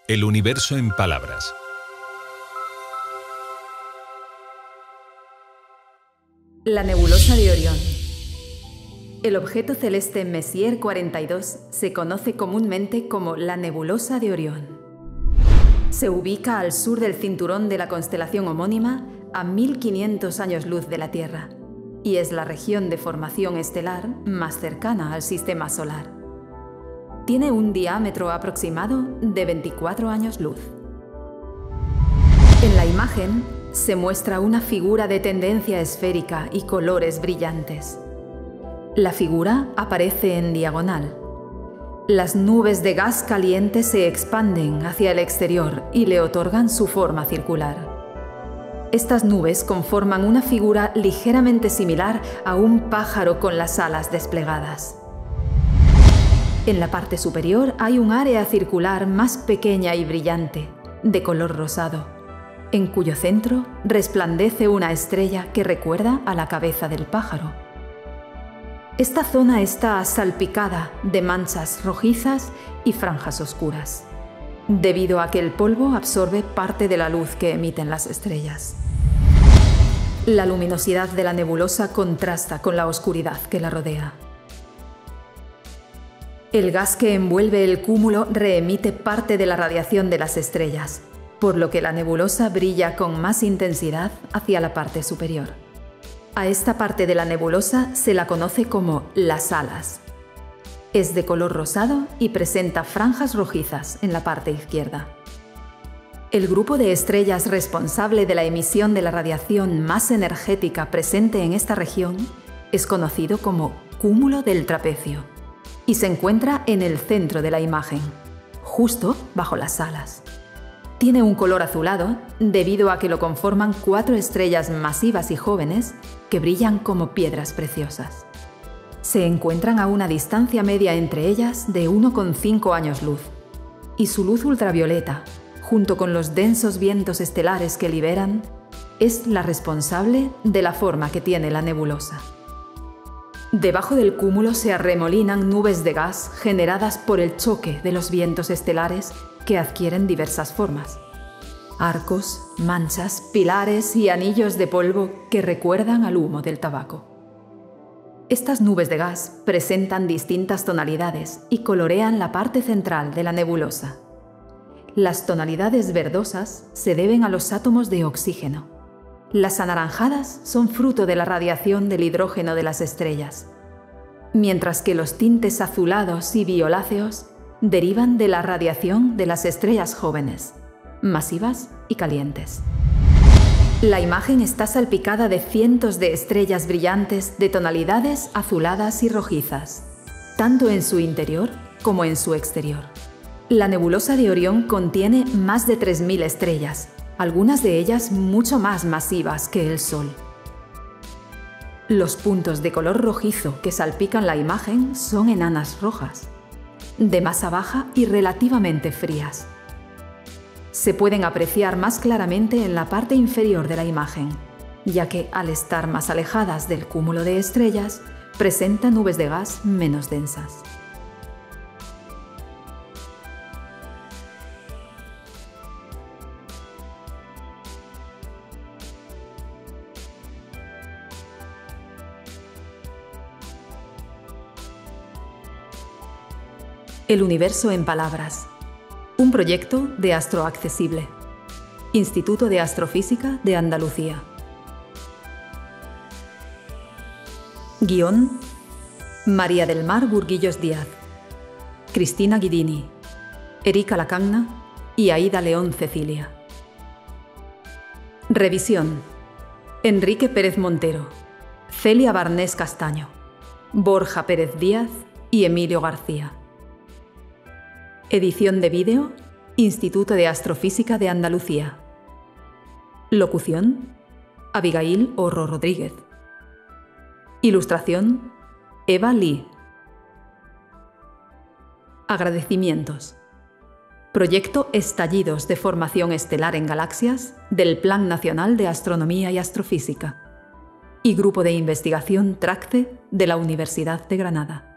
El universo en palabras. La nebulosa de Orión. El objeto celeste Messier 42 se conoce comúnmente como la nebulosa de Orión. Se ubica al sur del cinturón de la constelación homónima, a 1500 años luz de la Tierra, y es la región de formación estelar más cercana al sistema solar. Tiene un diámetro aproximado de 24 años luz. En la imagen se muestra una figura de tendencia esférica y colores brillantes. La figura aparece en diagonal. Las nubes de gas caliente se expanden hacia el exterior y le otorgan su forma circular. Estas nubes conforman una figura ligeramente similar a un pájaro con las alas desplegadas. En la parte superior hay un área circular más pequeña y brillante, de color rosado, en cuyo centro resplandece una estrella que recuerda a la cabeza del pájaro. Esta zona está salpicada de manchas rojizas y franjas oscuras, debido a que el polvo absorbe parte de la luz que emiten las estrellas. La luminosidad de la nebulosa contrasta con la oscuridad que la rodea. El gas que envuelve el cúmulo reemite parte de la radiación de las estrellas, por lo que la nebulosa brilla con más intensidad hacia la parte superior. A esta parte de la nebulosa se la conoce como las alas. Es de color rosado y presenta franjas rojizas en la parte izquierda. El grupo de estrellas responsable de la emisión de la radiación más energética presente en esta región es conocido como cúmulo del trapecio y se encuentra en el centro de la imagen, justo bajo las alas. Tiene un color azulado debido a que lo conforman 4 estrellas masivas y jóvenes que brillan como piedras preciosas. Se encuentran a una distancia media entre ellas de 1,5 años luz, y su luz ultravioleta, junto con los densos vientos estelares que liberan, es la responsable de la forma que tiene la nebulosa. Debajo del cúmulo se arremolinan nubes de gas generadas por el choque de los vientos estelares que adquieren diversas formas. Arcos, manchas, pilares y anillos de polvo que recuerdan al humo del tabaco. Estas nubes de gas presentan distintas tonalidades y colorean la parte central de la nebulosa. Las tonalidades verdosas se deben a los átomos de oxígeno. Las anaranjadas son fruto de la radiación del hidrógeno de las estrellas, mientras que los tintes azulados y violáceos derivan de la radiación de las estrellas jóvenes, masivas y calientes. La imagen está salpicada de cientos de estrellas brillantes de tonalidades azuladas y rojizas, tanto en su interior como en su exterior. La nebulosa de Orión contiene más de 3000 estrellas, algunas de ellas mucho más masivas que el Sol. Los puntos de color rojizo que salpican la imagen son enanas rojas, de masa baja y relativamente frías. Se pueden apreciar más claramente en la parte inferior de la imagen, ya que al estar más alejadas del cúmulo de estrellas, presentan nubes de gas menos densas. El universo en palabras. Un proyecto de Astroaccesible. Instituto de Astrofísica de Andalucía. Guión: María del Mar Burguillos Díaz, Cristina Guidini, Erika Lacagna y Aida León Cecilia. Revisión: Enrique Pérez Montero, Celia Barnés Castaño, Borja Pérez Díaz y Emilio García. Edición de vídeo: Instituto de Astrofísica de Andalucía. Locución: Abigail Orro Rodríguez. Ilustración: Eva Lee. Agradecimientos: Proyecto Estallidos de Formación Estelar en Galaxias del Plan Nacional de Astronomía y Astrofísica y Grupo de Investigación TRACCE de la Universidad de Granada.